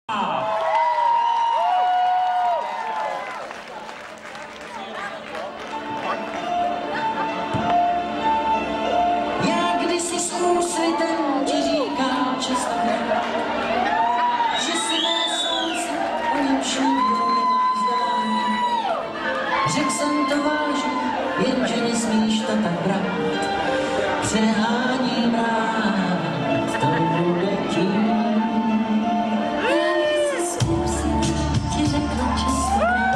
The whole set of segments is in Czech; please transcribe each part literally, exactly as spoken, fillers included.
Já kdysi s úsvitem ti říkám častokrát, že si mé slunce, o němž nikdo nemá zdání. Řekl jsem to vážně, jenže nesmíš to tak brát. Přeháním rád, to bude tím. Já kdysi s úsvitem ti řekla častokrát,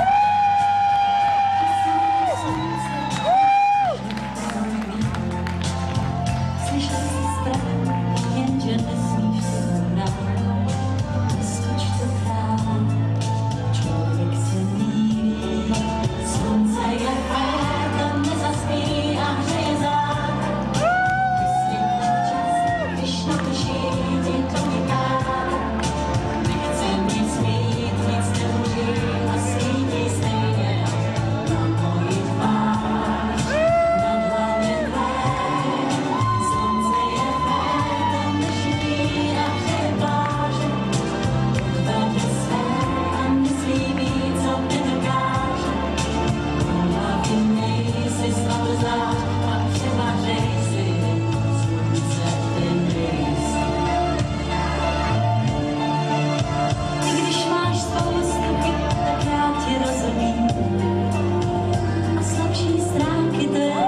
slyšel jsi zpráv, jenže nesmíš se hrát. Nestoč to krát, člověk se míří. Slunce je fér, to nezaspí a hřeje zád. Vysvětlí čas, když naprší, ti to vyká. Nechcem nic mít, nic nemůží a svítí stejně na moji tvář. Na dlaně tvé, slunce je fér, to nešitý a hřeje pláže. Odvedle své a neslíbí, co nedokáže. Hlavy nejsi slabozár a převařej si, slunce ty nejsi. I když máš spoustu chyb, tak já ti rozumím. A slabší stránky to je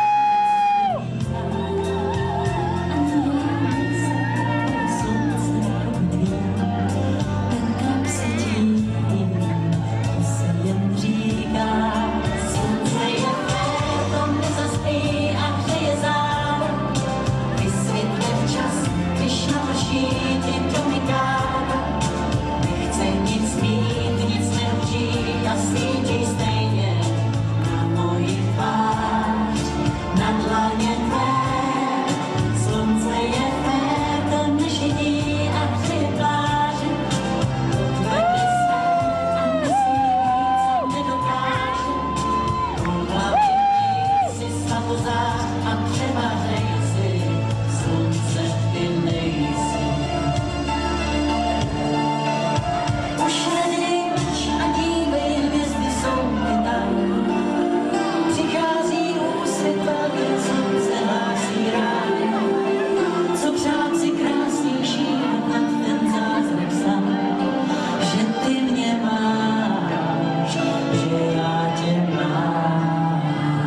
ani já nejsem slunce prudný. Nekam se tím, to se jen říká. Slunce je fér, to nezaspí a hřeje zád. Vysvětle včas, když naprší, ti to myká. Nechce nic mít, nic neuží a svítí stejně na moji tvář. Na dlaně tvé, slunce je fér, to nešidí a hřeje pláže. Odvedle své a neslíbí, co nedokáže. V hlavě nejsi slabozár a převařej si, slunce ty nejsi. Už nedej mlč a dívej, hvězdy jsou ty tam. Přichází úsvit velký, slunce hlásí rád. Co přát si krásnější nad ten zázrak sám, že ty mě máš, že já tě mám.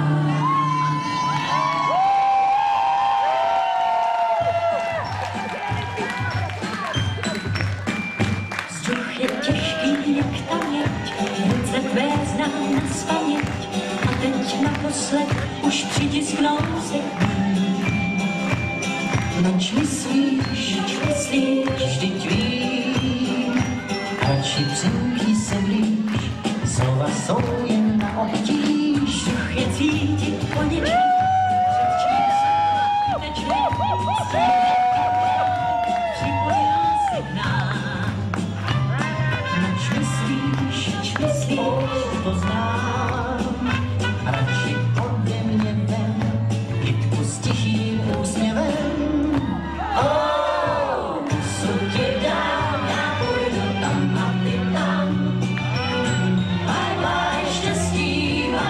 Vzduch je těžký jak ta měď, ruce tvé znám nazpaměť. A teď naposled už přitisknou se k ní. Noč myslíš, noč myslíš, vždyť vím. Radši přimkni se blíž, slova jsou jen na obtíž. Vzduch je cítit po něčem, řečí se tečný připojila se k nám. Noč myslíš, noč myslíš, to znám. Radši ode mě ven, kytku s tichým úsměvem. Oh, pusu ti dám, já půjdu tam a ty tam. Bye bye, štěstí,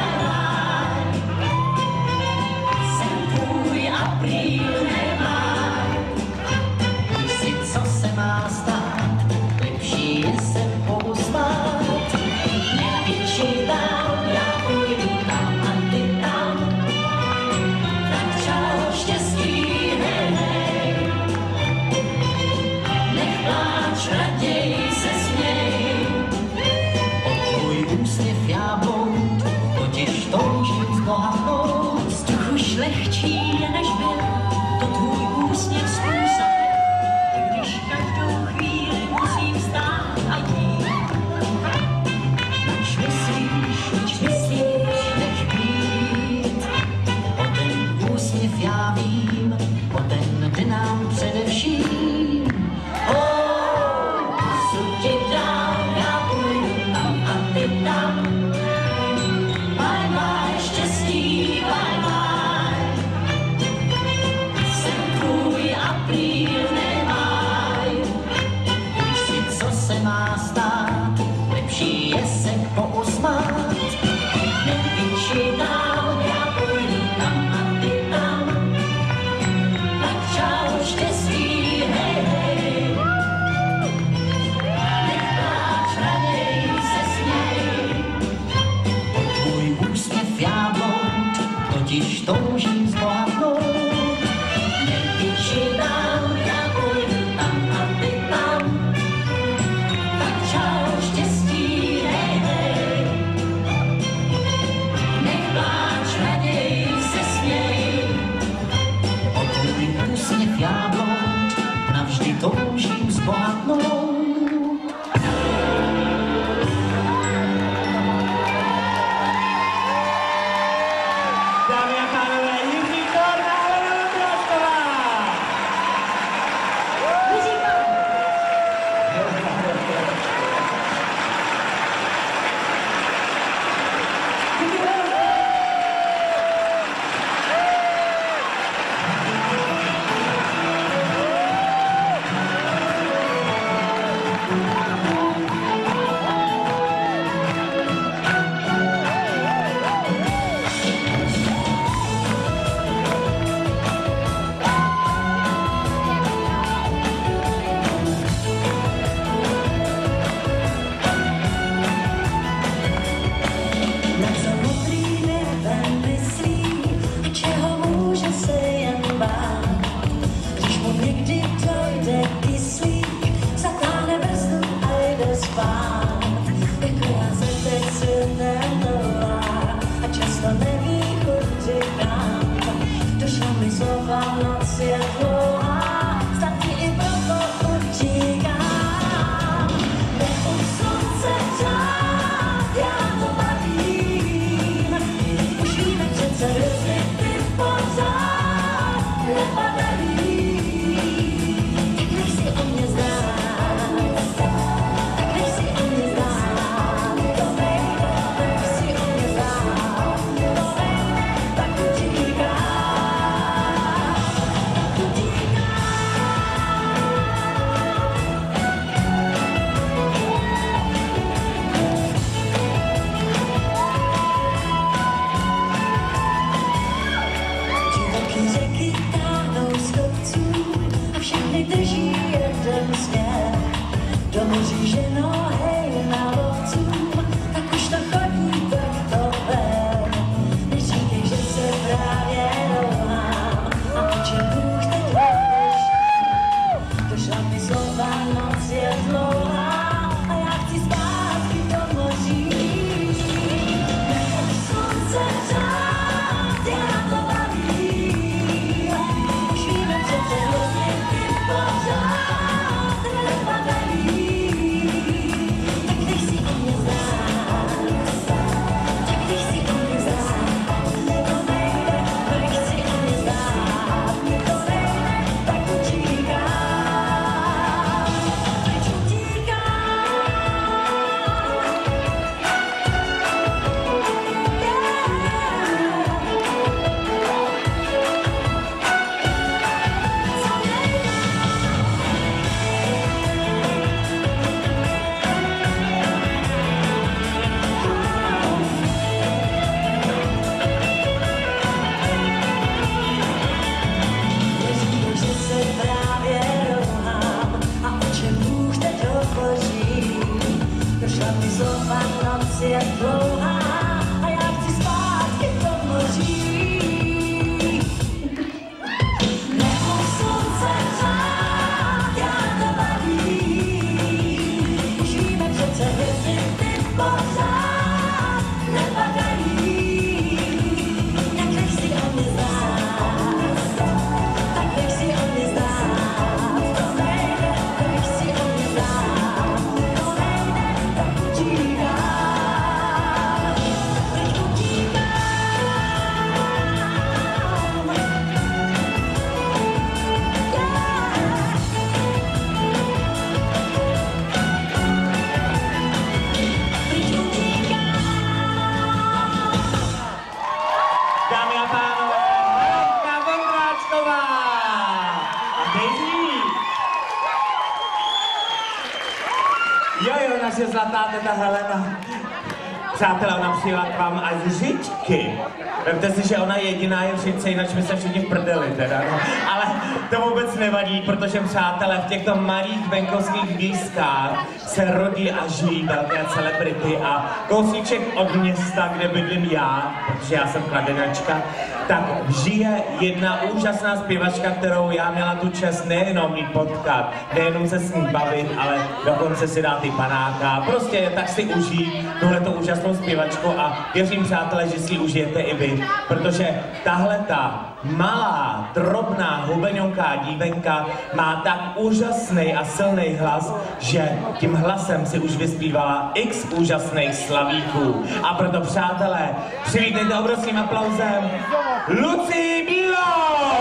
je se pousmát. Nevyčítám, já půjdu tam a ty tam, tak čau štěstí, hej, hej. Nech pláč, raději se směj. Tvůj úsměv já blond, totiž toužím zbohatnout. Nevyčítám, já půjdu tam a ty tam, tak čau štěstí, hej, hej. Nech pláč, raději se směj. O tvůj úsměv já blond, navždy toužím zbohatnout. Dámy a pánové, Jiří Korn a Alena Vondráčková! Jak za modrý nebem myslí, a čeho může se jen bát. Když mu někdy dojde kyslík, zatáhne brzdu a jde spát. Jako já se teď silné nová a často neví, kudy kam. Došla mi slova, noc je dlouhá, snad ti i proto utíkám. Nebuď slunce řád, já to bavím. Už víme přece, že ty pořád nepadají. Tak nech si o mě znát, tak nech si o mě znát, to nejde, nech si o mě znát, to nejde, tak utíkám, tak utíkám. Divoké řeky táhnou z kopců a všechny drží jeden směr. Do moří ženou, hej, na lovcům, tak už to chodí, tak to ber. Neříkej, že se právě rovnám a o čem Bůh teď hovoří. Došla mi slova, noc je dlouhá a já chci zpátky do moří. Nebuď slunce řád, já to bavím. Už víme přece, že ty pořád nepadají. Tak nech si o mě znát, tak nech si o mě znát, to nejde, nech si o mě znát, to nejde, tak utíkám, teď utíkám. Neříkej, že se právě rovnám a o čem Bůh teď hovoří. Došla mi slova, noc je dlouhá a já chci zpátky do moří. Nebuď slunce řád, já to bavím. Už víme přece, že ty pořád nepadají. Tak nech si o mě znát, tak nech si o mě znát, to nejde, nech si o mě znát, to nejde, tak utíkám. jo, naše zlatá teta Helena. Přátelé, ona přijela k vám až z Žičky. Vemte si, že ona jediná je v Žičce, jinak my se všichni v prdeli teda, no. Ale to vůbec nevadí, protože přátelé, v těchto malých venkovských výskách se rodí a žijí velké celebrity a kousíček od města, kde bydlím já, protože já jsem kladenačka, tak žije jedna úžasná zpěvačka, kterou já měla tu čest nejenom mít potkat, nejenom se s ní bavit, ale dokonce si dát i panáka. Prostě tak si užít tuhleto úžasnou zpěvačku a věřím, přátelé, že si ji užijete i vy, protože tahle ta malá, drobná, hubeňonká dívenka má tak úžasný a silný hlas, že tím hlasem si už vyspívala x úžasných slavíků. A proto, přátelé, přivítejte obrovským aplauzem Lucii Bílou!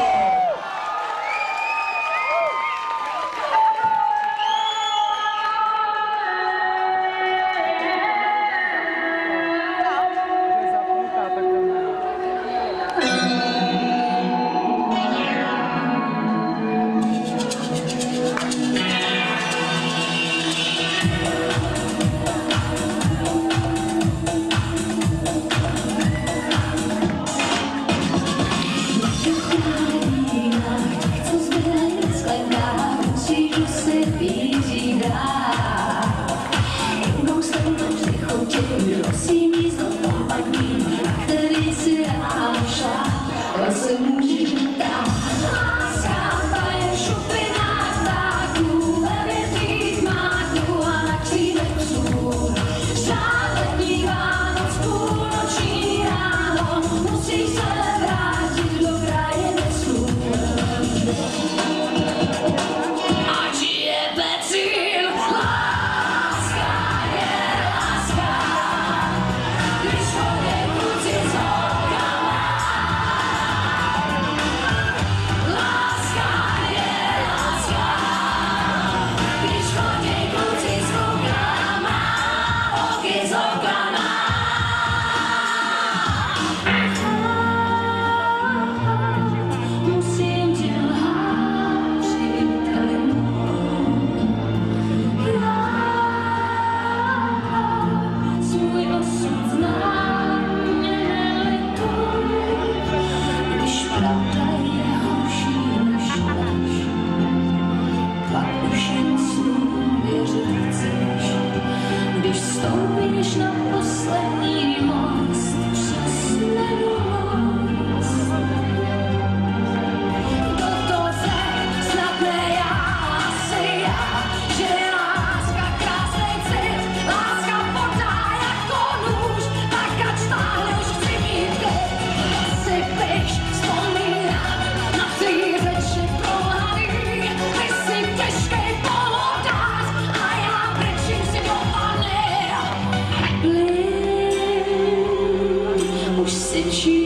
Sit you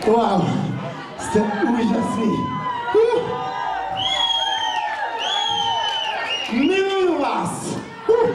Wow, jste úžasný. Uh. Miluju vás. Uh.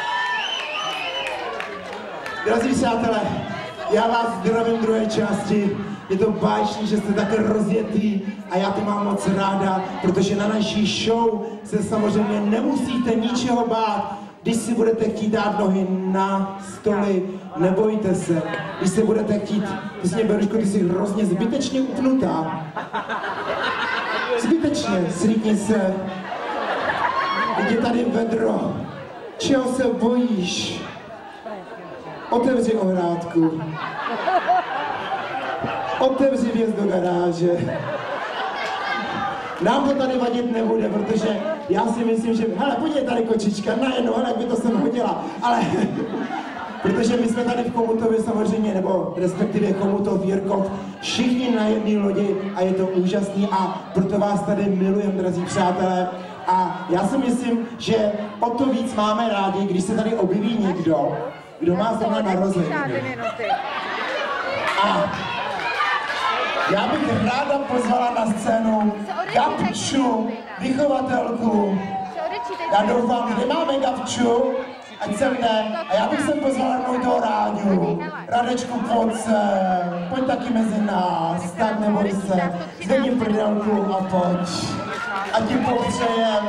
Drazí přátelé, já vás zdravím v druhé části. Je to báječný, že jste tak rozjetý a já to mám moc ráda, protože na naší show se samozřejmě nemusíte ničeho bát. Když si budete chtít dát nohy na stoly, nebojte se. Když se budete chtít, ty jsi mě, Beruško, ty jsi hrozně zbytečně upnutá. Zbytečně, slíkni se. Jde tady vedro. Čeho se bojíš? Otevři ohrádku. Otevři věc do garáže. Nám to tady vadit nebude, protože já si myslím, že... Hele, podívej tady kočička, najednou, hele, jak by to sem hodila, ale... Protože my jsme tady v Chomutově samozřejmě, nebo respektive Chomutov, Jirkov, všichni na jedné lodi a je to úžasný a proto vás tady milujem, drazí přátelé. A já si myslím, že o to víc máme rádi, když se tady objeví někdo, kdo má zrovna narozeniny. A já bych ráda pozvala na scénu Gabču, vychovatelku. Já doufám, kde máme Gabču, ať sem jde. A já bych sem pozvala rovnou toho Ráďu. Radečku, pojď se, pojď taky mezi nás, tak neboj se. Zvedni prdelku a pojď. A ti popřejem.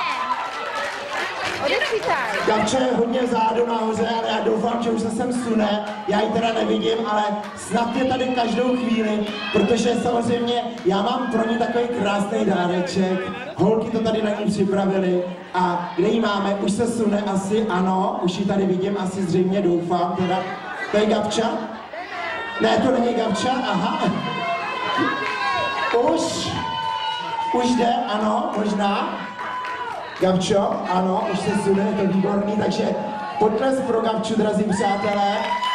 Gabča je hodně zádu nahoře, ale já doufám, že už se sem sune. Já ji teda nevidím, ale snad je tady každou chvíli, protože samozřejmě já mám pro ní takový krásný dáreček. Holky to tady na ní připravili. A kde ji máme? Už se sune asi, ano, už ji tady vidím, asi zřejmě doufám teda. To je Gabča? Ne, to není Gabča, aha. Už, už jde, ano, možná. Gabčo, ano, už se sune, je to výborný, takže potlesk pro Gabču, drazí přátelé.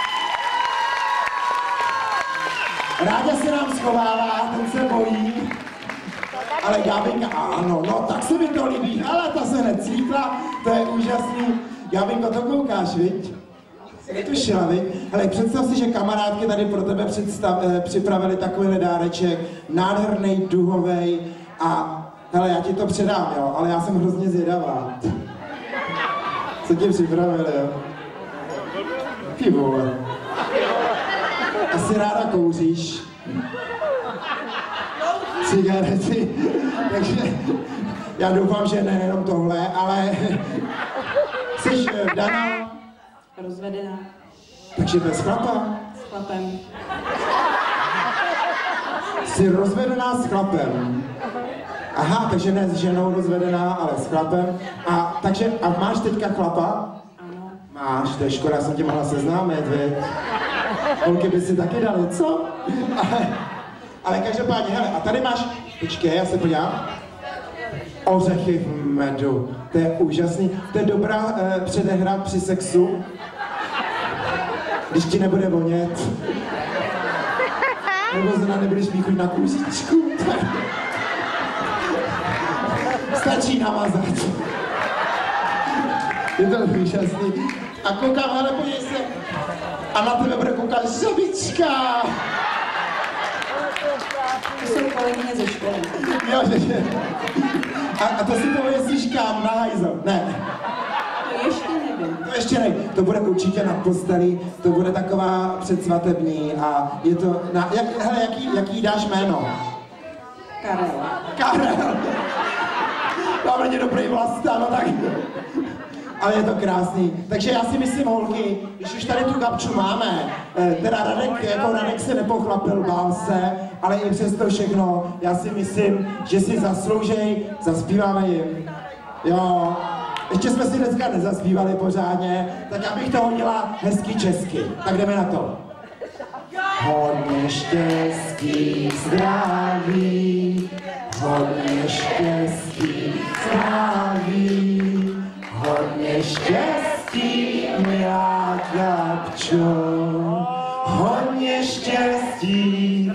Ráďa se nám schovává, ten se bojí. Ale Gábinka, ano, no tak se mi to líbí, ale ta se necíkla, to je úžasný. Gábinko, to koukáš, viď? Netušila, viď? Hele, představ si, že kamarádky tady pro tebe představ, eh, připravili takový dáreček, nádherný, duhovej a hele, já ti to předám, jo, ale já jsem hrozně zvědavá. Co ti připravili, jo? Ty vole. Asi ráda kouříš. Cigarety. Takže já doufám, že nejenom tohle, ale jsi Dana? Rozvedená. Takže bez chlapa? S chlapem. Jsi rozvedená s chlapem. Aha, takže ne s ženou rozvedená, ale s chlapem. A takže, a máš teďka chlapa? Ano. Máš, to je škoda, jsem tě mohla seznámit, vy. Holky by si taky dali, co? Ale, ale každopádně, hele, a tady máš, počkej, já se podívám. Ořechy v medu, to je úžasný. To je dobrá eh, předehra při sexu, když ti nebude vonět. Nebo zrovna nebudeš mít chuť na kůžičku. Stačí namazat. Je to úžasný. A koukám, hele, podívej se. A na tebe bude koukat žabička. To jsou kolegyně ze školy. Jo, že, že. A, a to si pověsíš kam? Na hajzo? Ne. To ještě nevím. To ještě ne. To bude určitě na posteli, to bude taková předsvatební a je to, na, jak, hele, jaký, jaký dáš jméno? Karel. Karel. Máme tě dobrý vlast, no tak. Ale je to krásný. Takže já si myslím, holky, když už tady tu Gabču máme, teda Radek, jako Radek se nepochlapil, bál se, ale i přesto všechno, já si myslím, že si zasloužej, zaspíváme jim. Jo, ještě jsme si dneska nezaspívali pořádně, tak já bych to hodila hezky česky. Tak jdeme na to. Hodně štěstí, zdraví, hodně štěstí, zdraví, hodně štěstí, milá Gabčo, hodně štěstí,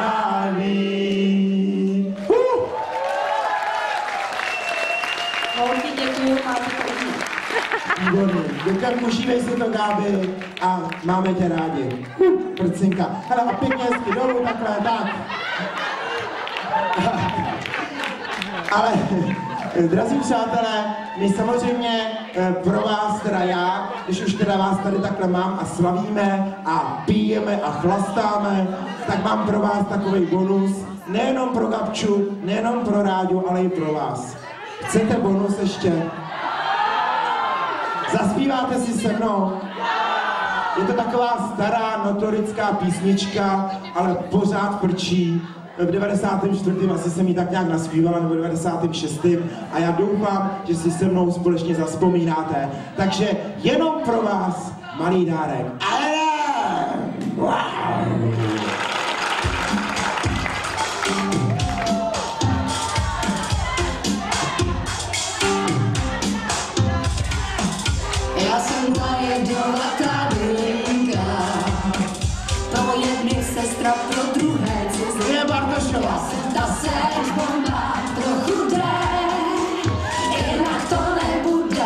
zdraví. Uh! Holky, děkuju, máte to. Výborný, Lukem, užívej si to, Gáby, a máme tě rádi. Prcinka. Hele, a pěkně hezky dolů, takhle, tak. Ale, drazí přátelé, my samozřejmě pro vás, teda já, když už teda vás tady takhle mám a slavíme a pijeme a chlastáme, tak mám pro vás takový bonus, nejenom pro Gabču, nejenom pro Ráďu, ale i pro vás. Chcete bonus ještě? Zaspíváte si se mnou? Je to taková stará notorická písnička, ale pořád prčí. V devadesátém čtvrtém asi jsem ji tak nějak naspívala, nebo devadesátém šestém a já doufám, že si se mnou společně zavzpomínáte. Takže jenom pro vás malý dárek. Ale wow. Já jsem ta jedovatá bylinka, pro jedny sestra, pro druhé cizí. Je Bartošova. Já jsem ta seč bomba, trochu dré, jinak to nebude.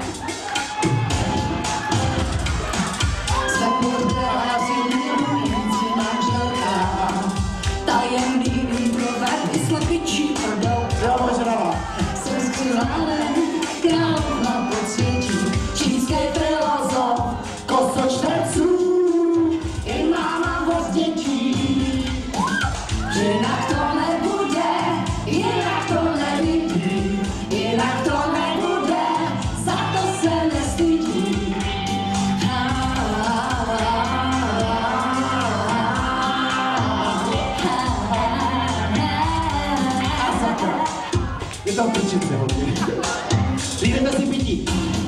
Jsme bordela, zimní bujenci, manželka, tajemný introvert, vyslepičí prdou. Jo, možná. Jsem skřiválen, královna podsvětí, čínský filozof, kosočterců, i máma voz dětí. Jinak to nebude, jinak to nevidí, jinak to nebude, za to se nestydí. A sakra. Je to prčice, hodně. Jdete si pití.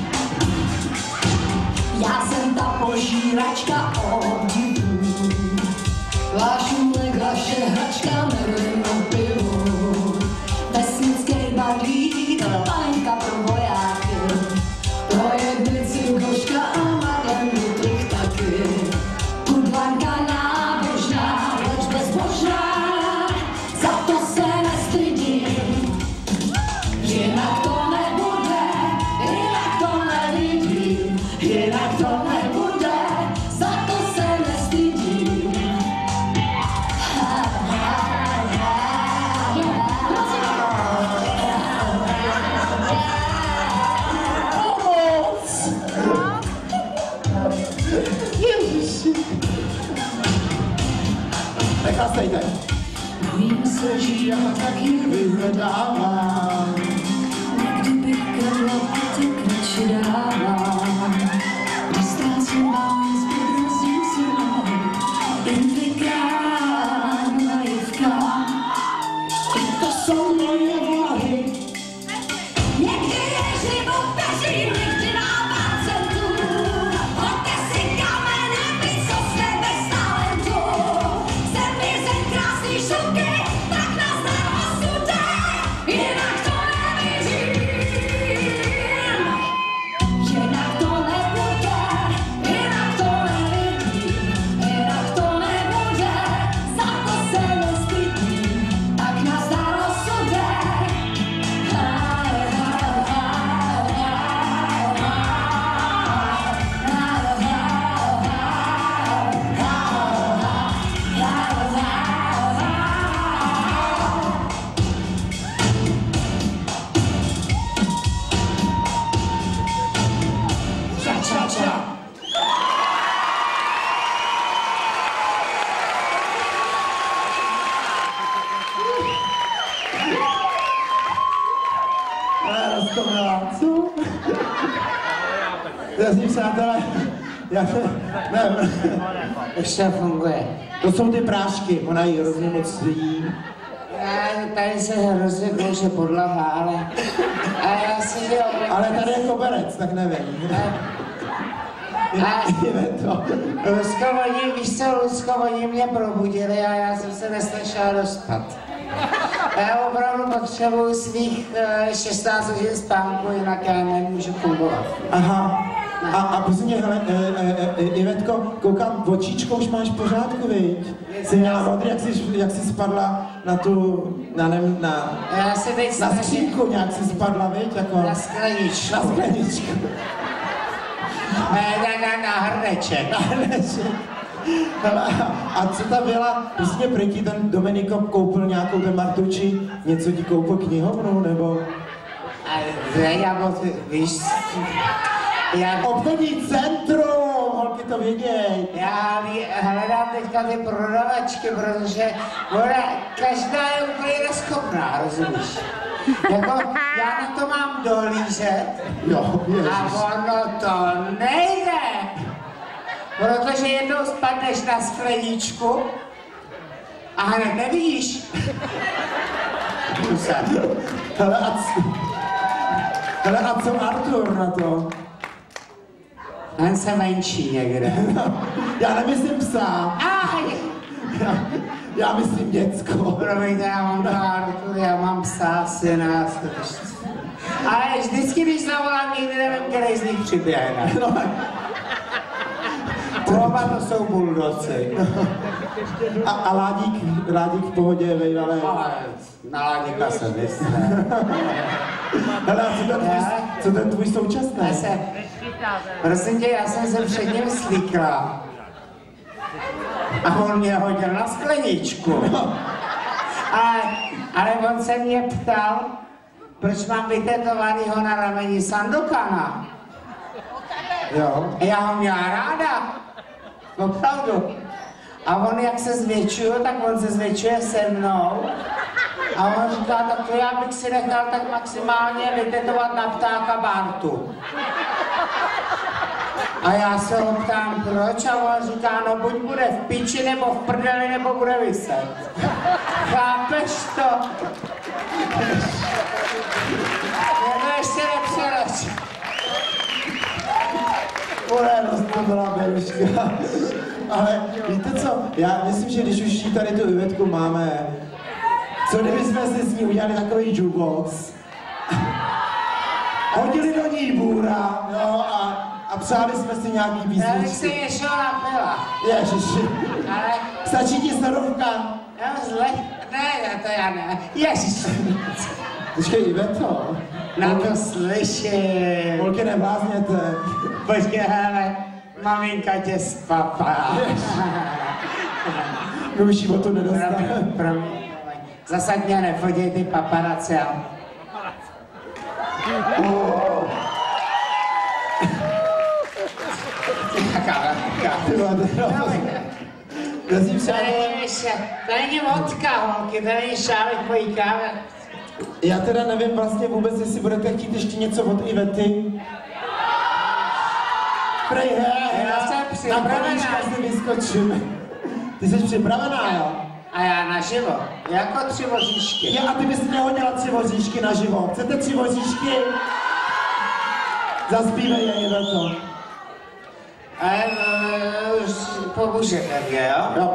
Já jsem ta požíračka obdivů, vášůlek, vaše hračka, nevím o pivu. Vesnický balík, panka pro vojáky, pro jednici koška a madem bych taky. Kudlanka nábožná, leč bezbožná, za to se nestydím. Jinak to nebude, jinak to nevidím, jinak to nebude, za to se nestydím. Nechlastejte. Vím se, že já taky Vyhledávám. někdy bych Karla tak radši dávám. Když ztrácím vás, podrazím si nohy, jen dvakrát naivka. I to jsou moje volahy. Někdy je život peří, někdy dává centu. Hoďte si kamene, vy co jste bez talentu. Jsem vězen krásný šuky, tak nás neosude, jinak to nevěřím. Jinak to nebude, jinak to nevidím, jinak to nebude, za to se nestydím, tak nás dá rozsudek. Ča, ča, ča. Ale roztomila, co? Drazí přátelé, já se, ne, Ještě funguje. to jsou ty prášky, ona jí hrozně moc jí. Já, tady se hrozně kouše podlaha, ale... A já si dělám... Ale tady je koberec, tak nevím. A- Je to. Lusko, oni, víš co, Lusko, oni mě probudili a já jsem se neslyšela dospat. Já opravdu potřebuji svých uh, šestnáct hodin spánku, jinak já nemůžu fungovat. Aha. A, a prosím mě, hele, e, e, e, Ivetko, koukám, očičko už máš v pořádku, viď? Jsi měla modrý, jak jsi, jak jsi spadla na tu, na, nevím, na, Já se teď na snažím skřínku nějak jsi spadla, viď? Jako, na skleničku. na skleničku. Na, na, na hrneček. Na hrneček. Hele, a co ta byla, prostě prý ten Dominiko koupil nějakou ten Martuči, něco ti koupil knihovnu, nebo? A já moc, víš, já... Obchodní centrum, holky to věděj. Já hledám teďka ty prodavačky, protože ona, každá je úplně neschopná, rozumíš? Jako, já na to mám dohlížet Jo, a ono to nejde. Protože jednou spadneš na skleničku a hned nevíš. Hele, a co, hele, a co Artur na to? Ten se menší někde. Já nemyslím psa. Aj! Já, já myslím děcko. Promiňte, já mám dva Artury, já mám psa, syna, ale vždycky, když zavolám, nikdy nevím, který z nich přiběhne. No, Oba to jsou buldoci. a, a Ládík, Ládík v pohodě, vej, ale... Ale na Ládíka se vysne. Hele, a co ten tvůj, co ten tvůj současný? Já se, prosím tě, já jsem se před ním slíkla. A on mě hodil na skleničku. Ale, ale on se mě ptal, proč mám vytetovanýho na rameni Sandokana. Jo, já ho měla ráda. Opravdu. A on jak se zvětšuje, tak on se zvětšuje se mnou. A on říká, tak to já bych si nechal tak maximálně vytetovat na ptáka Bartu. A já se ho ptám, proč? A on říká, no buď bude v piči, nebo v prdeli, nebo bude vyset. Chápeš to? Nebo ještě nepřelož. Polenost to byla Beruška. Ale víte co, já myslím, že když už tady tu Ivetku máme, co kdybychom si s ní udělali takový jukebox, hodili do ní bůra, jo, a, a přáli jsme si nějaký Já bych si písničky. ještě napila. Ježiši, Ale stačí ti sodovka? já zle... Ne, to já ne. Ježiši. Počkej, Iveto. Na to slyším. Holky, neblázněte. Počkej, hele, maminka tě spapá. My už jí o to nedostane. Promiň, promiň. Zase mě nefoděj ty paparaci. Drzím To se, není, to není vodka, holky, to není šálek mojí kávy. já teda nevím vlastně vůbec, jestli budete chtít ještě něco od Ivety. Prej, he, Já jsem na připravená. kolíčka si vyskočíme. Ty jsi připravená, jo? A já naživo, jako tři voříšky. Je, a ty bys měl dělat tři voříšky naživo. Chcete tři voříšky? Zaspívej je, Iveto. Ale už pomůžete mě, jo? Jo.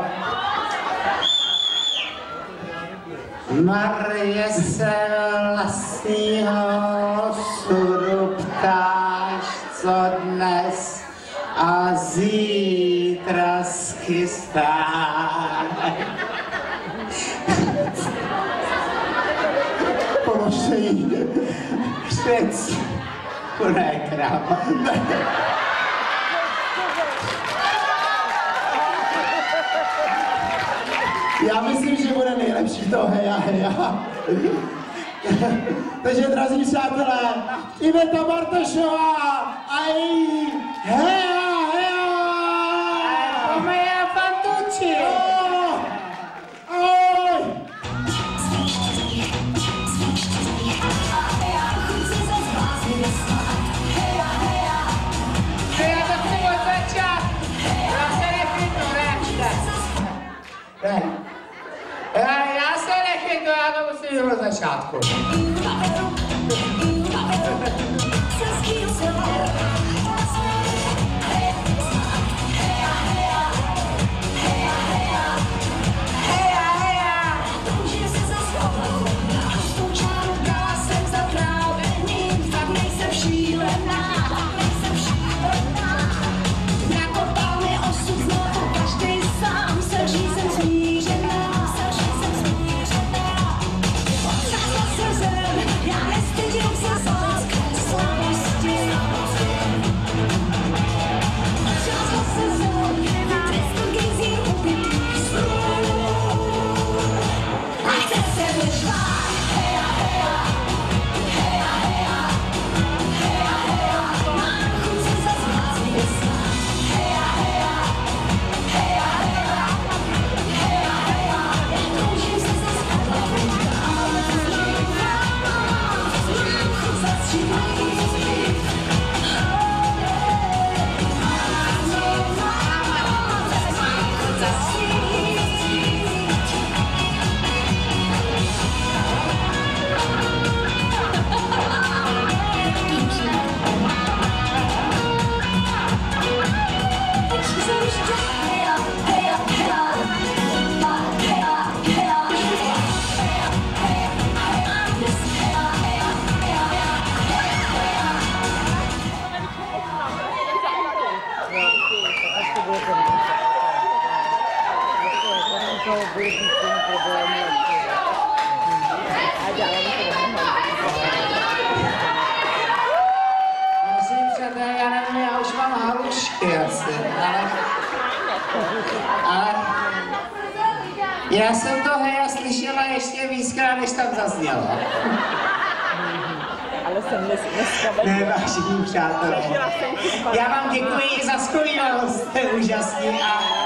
Marie se vlastního osudu ptáš, co dnes a zítra schystáš. Pomožte jí. Přec, chudé kráva. Já myslím, že bude nejlepší to heja, heja. Takže, drazí přátelé, Iveta Bartošová a její heja, heja! Pomeja Fantucci! Oj! Já to chci od začátku. Já se nechytnu, ne? Ne. Já, já se nechytnu, já to musím jít od začátku. Já to bude ten problém. A dělám No si přátelé, já nevím, já už mám halušky asi, ale... ale... Já jsem to heja slyšela ještě víckrát, než tam zaznělo. Ale jsem dneska... Ne, vážení přátelé. Já vám děkuji za skvělost, jste úžasní a...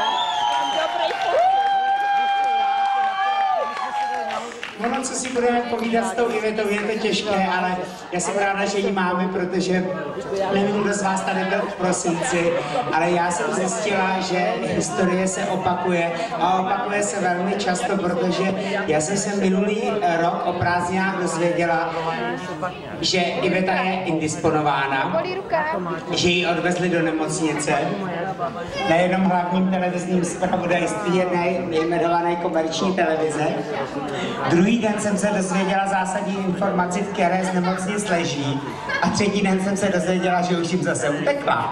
Ono, co si budeme povídat s tou Ivetou, je to těžké, ale já jsem ráda, že ji máme, protože nevím, kdo z vás tady byl v prosinci, ale já jsem zjistila, že historie se opakuje a opakuje se velmi často, protože já jsem se minulý rok o prázdninách dozvěděla, že Iveta je indisponována, že ji odvezli do nemocnice na jednom hlavním televizním zpravodajství jedné nejmenované komerční televize. Druhý den jsem se dozvěděla zásadní informaci, v které z nemocnic leží. A třetí den jsem se dozvěděla, že už jim zase utekla.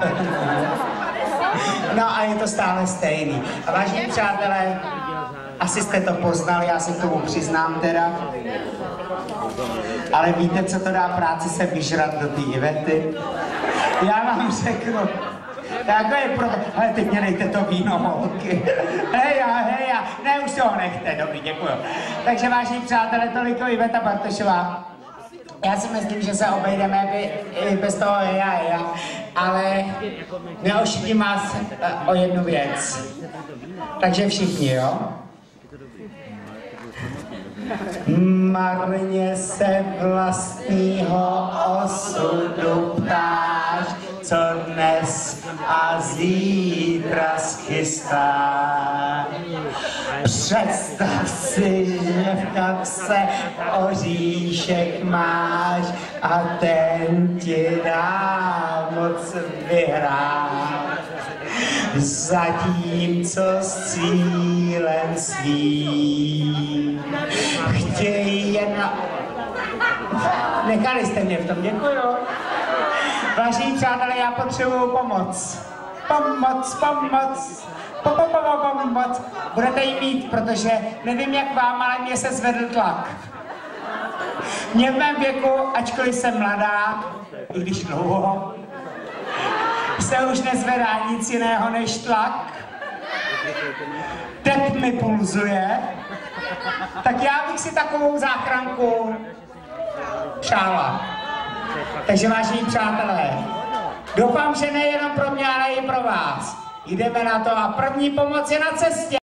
No a je to stále stejný. A vážení přátelé, asi jste to poznali, já se k tomu přiznám teda. Ale víte, co to dá práci se vyžrat do té Ivety? Já vám řeknu. Jako je proto, ale teď mě dejte to víno, holky. Heja, heja, ne, už toho nechte, dobrý, děkuju. Takže vážení přátelé, toliko Iveta Bartošová. Já si myslím, že se obejdeme by, i bez toho heja, heja, ale neošidím vás o jednu věc. Takže všichni, jo? Marně se vlastního osudu ptáš, co dnes a zítra schystá. Představ si, že v kapse oříšek máš a ten ti dá moc vyhrát. Zatímco s cílem svým chtějí jen... Nechali jste mě v tom, děkuju. Vážení přátelé, já potřebuju pomoc. Pomoc, pomoc, pomoc. Budete ji mít, protože nevím jak vám, ale mě se zvedl tlak. Mě v mém věku, ačkoliv jsem mladá, i když dlouho, se už nezvedá nic jiného než tlak. Tep mi pulzuje. Tak já bych si takovou záchranku přála. Takže vážení přátelé, doufám, že nejenom pro mě, ale i pro vás. Jdeme na to a první pomoc je na cestě.